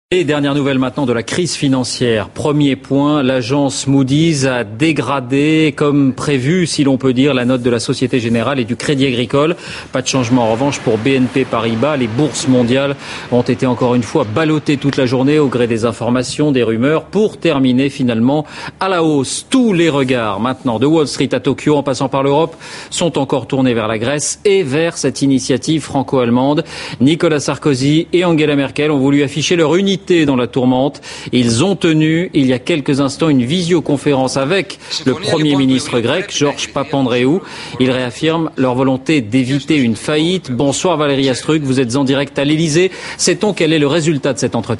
Et dernière nouvelle maintenant de la crise financière. Premier point, l'agence Moody's a dégradé comme prévu, si l'on peut dire, la note de la Société Générale et du Crédit Agricole. Pas de changement en revanche pour BNP Paribas. Les bourses mondiales ont été encore une fois ballottées toute la journée au gré des informations, des rumeurs, pour terminer finalement à la hausse. Tous les regards maintenant de Wall Street à Tokyo en passant par l'Europe sont encore tournés vers la Grèce et vers cette initiative franco-allemande. Nicolas Sarkozy et Angela Merkel ont voulu afficher leur unité dans la tourmente. Ils ont tenu il y a quelques instants une visioconférence avec le Premier ministre grec, Georges Papandréou. Ils réaffirment leur volonté d'éviter une faillite. Bonsoir Valérie Astruc, vous êtes en direct à l'Elysée. Sait-on quel est le résultat de cet entretien ?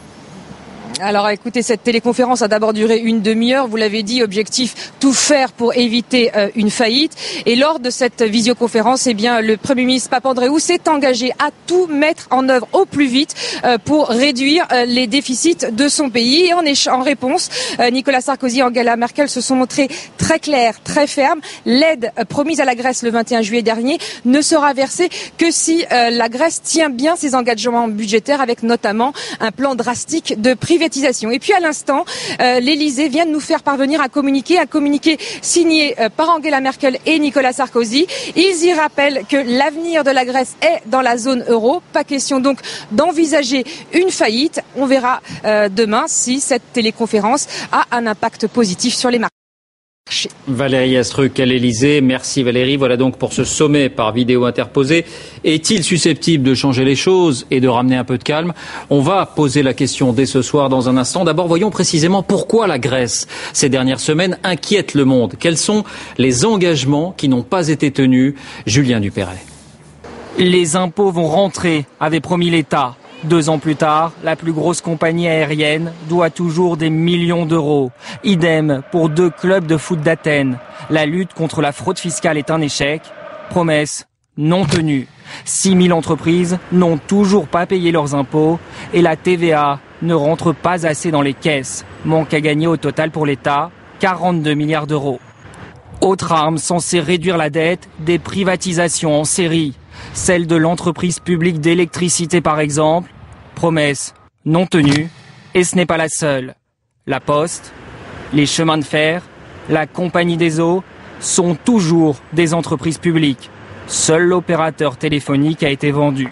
Alors écoutez, cette téléconférence a d'abord duré une demi-heure. Vous l'avez dit, objectif tout faire pour éviter une faillite. Et lors de cette visioconférence, le Premier ministre Papandréou s'est engagé à tout mettre en œuvre au plus vite pour réduire les déficits de son pays. Et en réponse, Nicolas Sarkozy et Angela Merkel se sont montrés très clairs, très fermes. L'aide promise à la Grèce le 21 juillet dernier ne sera versée que si la Grèce tient bien ses engagements budgétaires, avec notamment un plan drastique de privatisation. Et puis à l'instant, l'Elysée vient de nous faire parvenir un communiqué signé par Angela Merkel et Nicolas Sarkozy. Ils y rappellent que l'avenir de la Grèce est dans la zone euro. Pas question donc d'envisager une faillite. On verra demain si cette téléconférence a un impact positif sur les marchés. Valérie Astruc à l'Elysée. Merci Valérie. Voilà donc pour ce sommet par vidéo interposée. Est-il susceptible de changer les choses et de ramener un peu de calme ? On va poser la question dès ce soir dans un instant. D'abord, voyons précisément pourquoi la Grèce, ces dernières semaines, inquiète le monde. Quels sont les engagements qui n'ont pas été tenus ? Julien Dupéret. Les impôts vont rentrer, avait promis l'État. 2 ans plus tard, la plus grosse compagnie aérienne doit toujours des millions d'euros. Idem pour 2 clubs de foot d'Athènes. La lutte contre la fraude fiscale est un échec. Promesse non tenue. 6 000 entreprises n'ont toujours pas payé leurs impôts et la TVA ne rentre pas assez dans les caisses. Manque à gagner au total pour l'État, 42 milliards d'euros. Autre arme censée réduire la dette, des privatisations en série. Celle de l'entreprise publique d'électricité par exemple. Promesse non tenue. Et ce n'est pas la seule. La Poste, les chemins de fer, la Compagnie des eaux sont toujours des entreprises publiques. Seul l'opérateur téléphonique a été vendu.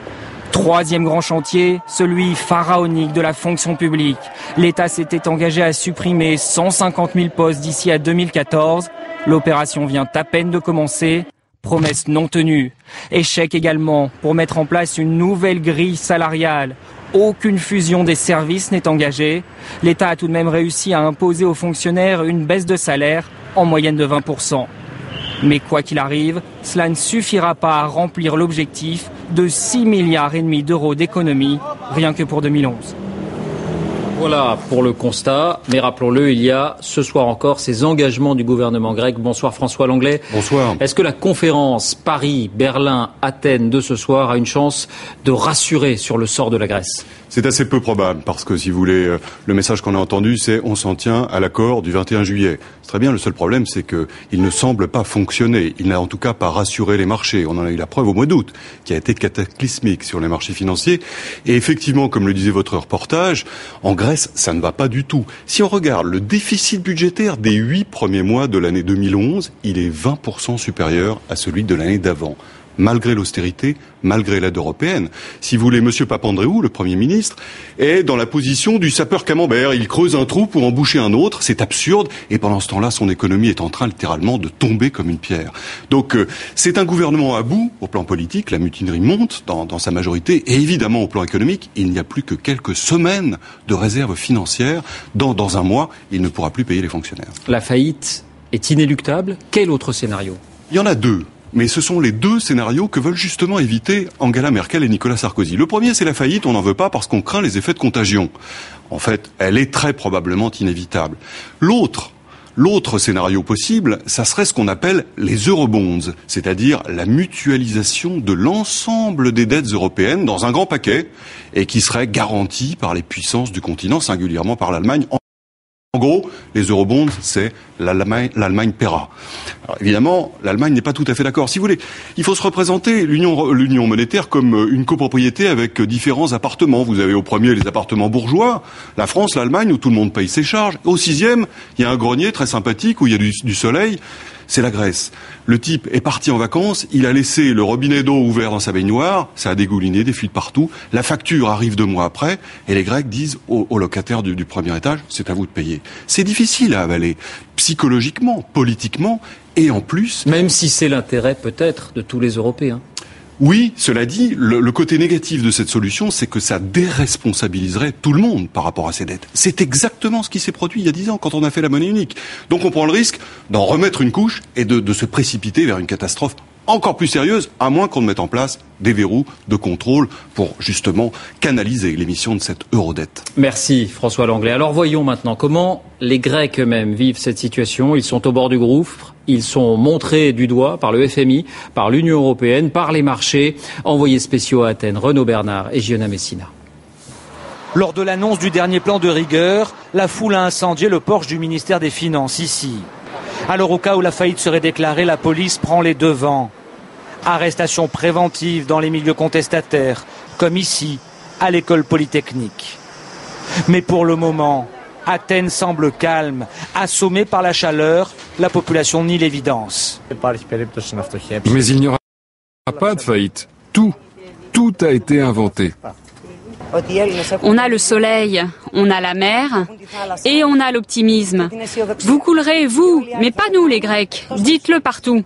3e grand chantier, celui pharaonique de la fonction publique. L'État s'était engagé à supprimer 150 000 postes d'ici à 2014. L'opération vient à peine de commencer. Promesse non tenue. Échec également pour mettre en place une nouvelle grille salariale. Aucune fusion des services n'est engagée. L'État a tout de même réussi à imposer aux fonctionnaires une baisse de salaire en moyenne de 20%. Mais quoi qu'il arrive, cela ne suffira pas à remplir l'objectif de 6,5 milliards d'euros d'économie, rien que pour 2011. Voilà pour le constat, mais rappelons-le, il y a ce soir encore ces engagements du gouvernement grec. Bonsoir François Langlais. Bonsoir. Est-ce que la conférence Paris, Berlin, Athènes de ce soir a une chance de rassurer sur le sort de la Grèce ? C'est assez peu probable, parce que si vous voulez, le message qu'on a entendu, c'est on s'en tient à l'accord du 21 juillet. C'est très bien, le seul problème, c'est qu'il ne semble pas fonctionner. Il n'a en tout cas pas rassuré les marchés. On en a eu la preuve au mois d'août, qui a été cataclysmique sur les marchés financiers. Et effectivement, comme le disait votre reportage, en Grèce, ça ne va pas du tout. Si on regarde le déficit budgétaire des 8 premiers mois de l'année 2011, il est 20% supérieur à celui de l'année d'avant. Malgré l'austérité, malgré l'aide européenne. Si vous voulez, M. Papandréou, le Premier ministre, est dans la position du sapeur camembert. Il creuse un trou pour en boucher un autre. C'est absurde. Et pendant ce temps-là, son économie est en train littéralement de tomber comme une pierre. Donc, c'est un gouvernement à bout au plan politique. La mutinerie monte dans sa majorité. Et évidemment, au plan économique, il n'y a plus que quelques semaines de réserves financières. Dans un mois, il ne pourra plus payer les fonctionnaires. La faillite est inéluctable. Quel autre scénario ? Il y en a 2. Mais ce sont les 2 scénarios que veulent justement éviter Angela Merkel et Nicolas Sarkozy. Le premier, c'est la faillite, on n'en veut pas parce qu'on craint les effets de contagion. En fait, elle est très probablement inévitable. L'autre scénario possible, ça serait ce qu'on appelle les eurobonds, c'est-à-dire la mutualisation de l'ensemble des dettes européennes dans un grand paquet et qui serait garantie par les puissances du continent, singulièrement par l'Allemagne, En gros, les eurobonds, c'est l'Allemagne paiera. Alors évidemment, l'Allemagne n'est pas tout à fait d'accord. Si vous voulez, il faut se représenter l'union monétaire comme une copropriété avec différents appartements. Vous avez au premier les appartements bourgeois, la France, l'Allemagne, où tout le monde paye ses charges. Au sixième, il y a un grenier très sympathique où il y a du soleil. C'est la Grèce. Le type est parti en vacances, il a laissé le robinet d'eau ouvert dans sa baignoire, ça a dégouliné, des fuites partout. La facture arrive 2 mois après, et les Grecs disent aux locataires du premier étage, c'est à vous de payer. C'est difficile à avaler, psychologiquement, politiquement, et en plus... Même si c'est l'intérêt peut-être de tous les Européens. Oui, cela dit, le côté négatif de cette solution, c'est que ça déresponsabiliserait tout le monde par rapport à ces dettes. C'est exactement ce qui s'est produit il y a 10 ans quand on a fait la monnaie unique. Donc on prend le risque d'en remettre une couche et de se précipiter vers une catastrophe encore plus sérieuse, à moins qu'on ne mette en place des verrous de contrôle pour justement canaliser l'émission de cette eurodette. Merci François Langlais. Alors voyons maintenant comment les Grecs eux-mêmes vivent cette situation. Ils sont au bord du gouffre. Ils sont montrés du doigt par le FMI, par l'Union européenne, par les marchés. Envoyés spéciaux à Athènes, Renaud Bernard et Giona Messina. Lors de l'annonce du dernier plan de rigueur, la foule a incendié le porche du ministère des Finances ici. Alors au cas où la faillite serait déclarée, la police prend les devants. Arrestation préventive dans les milieux contestataires, comme ici, à l'école polytechnique. Mais pour le moment, Athènes semble calme, assommée par la chaleur, la population nie l'évidence. Mais il n'y aura pas de faillite. Tout a été inventé. On a le soleil, on a la mer et on a l'optimisme. Vous coulerez, vous, mais pas nous les Grecs. Dites-le partout.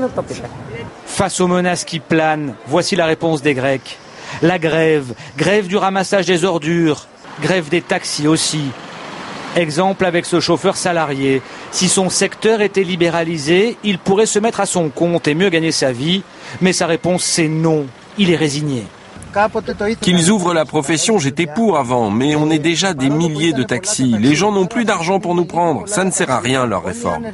Face aux menaces qui planent, voici la réponse des Grecs. La grève du ramassage des ordures, grève des taxis aussi. Exemple avec ce chauffeur salarié. Si son secteur était libéralisé, il pourrait se mettre à son compte et mieux gagner sa vie. Mais sa réponse, c'est non. Il est résigné. Qu'ils ouvrent la profession, j'étais pour avant, mais on est déjà des milliers de taxis. Les gens n'ont plus d'argent pour nous prendre. Ça ne sert à rien, leur réforme.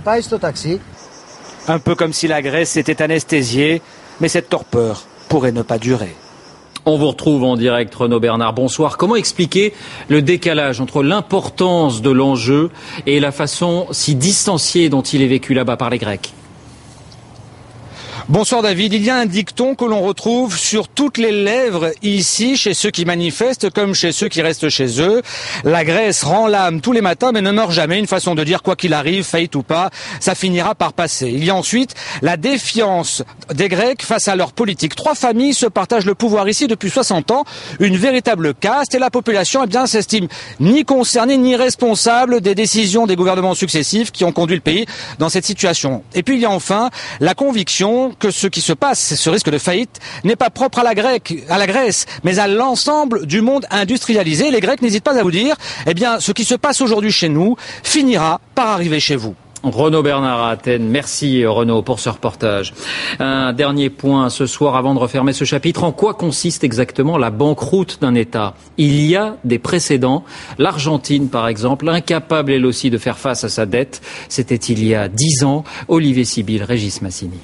Un peu comme si la Grèce était anesthésiée, mais cette torpeur pourrait ne pas durer. On vous retrouve en direct, Renaud Bernard. Bonsoir. Comment expliquer le décalage entre l'importance de l'enjeu et la façon si distanciée dont il est vécu là-bas par les Grecs ? Bonsoir David, il y a un dicton que l'on retrouve sur toutes les lèvres ici, chez ceux qui manifestent comme chez ceux qui restent chez eux. La Grèce rend l'âme tous les matins mais ne meurt jamais, une façon de dire quoi qu'il arrive, faillite ou pas, ça finira par passer. Il y a ensuite la défiance des Grecs face à leur politique. 3 familles se partagent le pouvoir ici depuis 60 ans, une véritable caste et la population s'estime ni concernée ni responsable des décisions des gouvernements successifs qui ont conduit le pays dans cette situation. Et puis il y a enfin la conviction que ce qui se passe, ce risque de faillite, n'est pas propre à la Grèce, mais à l'ensemble du monde industrialisé. Les Grecs n'hésitent pas à vous dire, ce qui se passe aujourd'hui chez nous finira par arriver chez vous. Renaud Bernard à Athènes. Merci Renaud pour ce reportage. Un dernier point ce soir avant de refermer ce chapitre. En quoi consiste exactement la banqueroute d'un État ? Il y a des précédents. L'Argentine, par exemple, incapable elle aussi de faire face à sa dette. C'était il y a 10 ans. Olivier Sibyl, Régis Massini.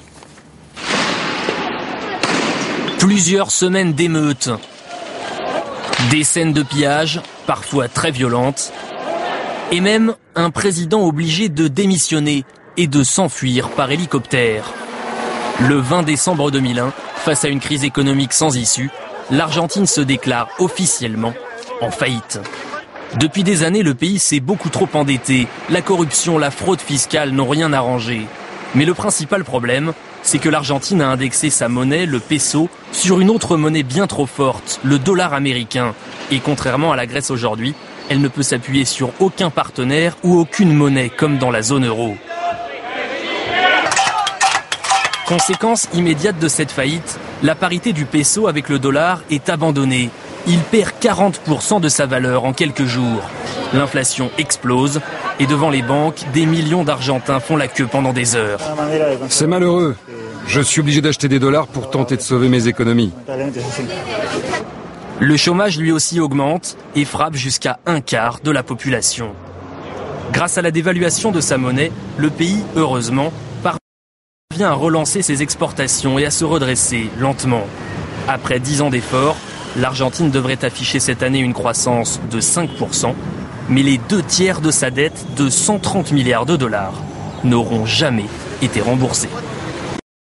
Plusieurs semaines d'émeutes, des scènes de pillage, parfois très violentes, et même un président obligé de démissionner et de s'enfuir par hélicoptère. Le 20 décembre 2001, face à une crise économique sans issue, l'Argentine se déclare officiellement en faillite. Depuis des années, le pays s'est beaucoup trop endetté. La corruption, la fraude fiscale n'ont rien arrangé. Mais le principal problème, c'est que l'Argentine a indexé sa monnaie, le peso, sur une autre monnaie bien trop forte, le dollar américain. Et contrairement à la Grèce aujourd'hui, elle ne peut s'appuyer sur aucun partenaire ou aucune monnaie comme dans la zone euro. Conséquence immédiate de cette faillite, la parité du peso avec le dollar est abandonnée. Il perd 40% de sa valeur en quelques jours. L'inflation explose et devant les banques, des millions d'Argentins font la queue pendant des heures. C'est malheureux. Je suis obligé d'acheter des dollars pour tenter de sauver mes économies. Le chômage lui aussi augmente et frappe jusqu'à 1/4 de la population. Grâce à la dévaluation de sa monnaie, le pays, heureusement, parvient à relancer ses exportations et à se redresser lentement. Après 10 ans d'efforts, l'Argentine devrait afficher cette année une croissance de 5%. Mais les 2/3 de sa dette de 130 milliards de dollars n'auront jamais été remboursés.